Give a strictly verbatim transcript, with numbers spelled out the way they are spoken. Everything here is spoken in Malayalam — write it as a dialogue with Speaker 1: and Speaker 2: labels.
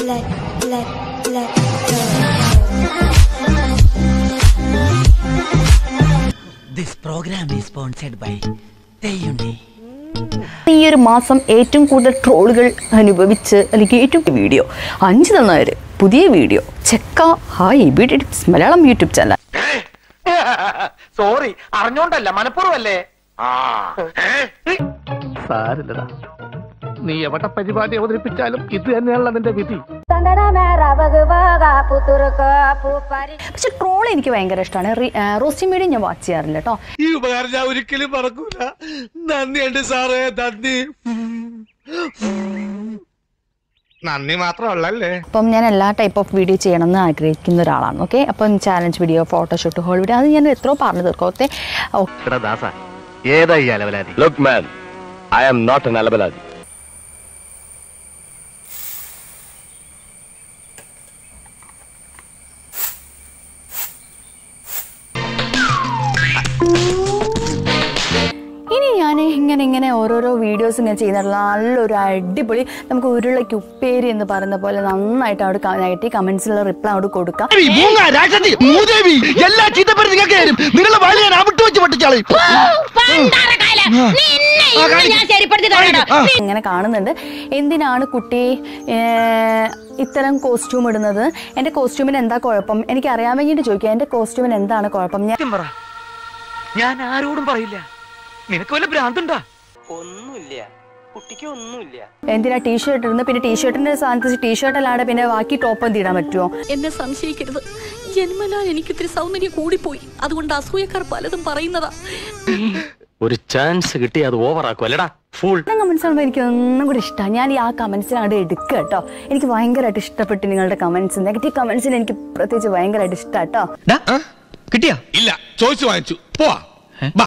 Speaker 1: let, let, let go.
Speaker 2: This program is sponsored by Pennu.
Speaker 3: ഈ ഒരു മാസം ഏറ്റവും കൂടുതൽ ട്രോളുകൾ അനുഭവിച്ച് അല്ലെങ്കിൽ ഏറ്റവും വീഡിയോ അഞ്ചിത നായർ പുതിയ വീഡിയോ ചെക്ക hi beauty tips Malayalam YouTube channel.
Speaker 4: Sorry അറിഞ്ഞോണ്ടല്ല മനഃപൂർവ്വമല്ലേ.
Speaker 5: സാരില്ലടാ, നീ എവിടെ പരിപാടി അവതരിപ്പിച്ചാലും ഇത് തന്നെയാണല്ലോ നിന്റെ വിധി.
Speaker 3: പക്ഷെ ട്രോൾ എനിക്ക് ഭയങ്കര ഇഷ്ടമാണ്. റോസ്റ്റിംഗ് വീഡിയോ ഞാൻ വാച്ച് ചെയ്യാറില്ല കേട്ടോ.
Speaker 6: ഈ ഉപകാരം ഞാൻ ഒരിക്കലും മറക്കൂല. നന്ദിയുണ്ട് സാറേ, നന്ദി. നന്ദി മാത്രമല്ലേ.
Speaker 3: അപ്പം ഞാൻ എല്ലാ ടൈപ്പ് ഓഫ് വീഡിയോ ചെയ്യണമെന്ന് ആഗ്രഹിക്കുന്ന ഒരാളാണ്. ഓക്കെ, അപ്പം challenge video, photoshoot, whole video, അത് ഞാൻ എത്രയോ പറഞ്ഞു തീർക്കോത്തെ.
Speaker 7: Look man, I am not an alabaladi.
Speaker 3: ഇനി ഞാൻ ഇങ്ങനെ ഇങ്ങനെ ഓരോരോ വീഡിയോസ് ഇങ്ങനെ ചെയ്യുന്നുള്ള നല്ലൊരു അടിപൊളി നമുക്ക് ഉരുളയ്ക്ക് ഉപ്പേരി എന്ന് പറയുന്ന പോലെ നന്നായിട്ട് അവിടെ നെഗറ്റീവ് കമന്റ്സിലുള്ള റിപ്ലൈ അവിടെ കൊടുക്കാം. ഇങ്ങനെ കാണുന്നുണ്ട്. എന്തിനാണ് കുട്ടി ഇത്തരം കോസ്റ്റ്യൂം ഇടുന്നത്? എന്റെ കോസ്റ്റ്യൂമിന് എന്താ കുഴപ്പം? എനിക്ക് അറിയാൻ വേണ്ടിട്ട് ചോദിക്കാം, എന്റെ കോസ്റ്റ്യൂമിന് എന്താണ് കുഴപ്പം?
Speaker 4: ഞാൻ ആരോടും പറയില്ല. നിനക്ക് വല്ല ഭ്രാന്തുണ്ടാ?
Speaker 2: ഒന്നുമില്ല, കുട്ടിക്ക് ഒന്നുമില്ല.
Speaker 3: എന്തിനാ ടീഷർട്ട് ഇടുന്നത്? പിന്നെ ടീഷർട്ടിന്റെ സ്ഥാനത്ത് ടീഷർട്ട് അല്ലാതെ പിന്നെ ബാക്കി ടോപ്പ് എന്തിടാൻ പറ്റുമോ?
Speaker 8: എന്നെ സംശയിക്കരുത്, ജന്മനാൽ എനിക്ക് ഇത്തിരി സൗന്ദര്യം കൂടിപ്പോയി. അതുകൊണ്ട് അസൂയക്കാർ പലതും പറയുന്നതാ.
Speaker 7: ഒരു ചാൻസ് കിട്ടി അത് ഓവർ ആക്കും അല്ലടാ. ഫുൾ
Speaker 3: കമന്റ്സ് ആകുമ്പോൾ എനിക്ക് ഒന്നും കൂടി ഇഷ്ടമാണ്. ഞാൻ ഈ ആ കമന്റ്സിനാണ് എടുക്കുക കേട്ടോ. എനിക്ക് ഭയങ്കരമായിട്ട് ഇഷ്ടപ്പെട്ടു നിങ്ങളുടെ കമന്റ്സ്. നെഗറ്റീവ് കമന്റ്സിന് എനിക്ക് പ്രത്യേകിച്ച് ഭയങ്കരമായിട്ട് ഇഷ്ടം കേട്ടോ.
Speaker 6: കിട്ടിയാ? ഇല്ല, ചോദിച്ചു വാങ്ങിച്ചു. പോവാ.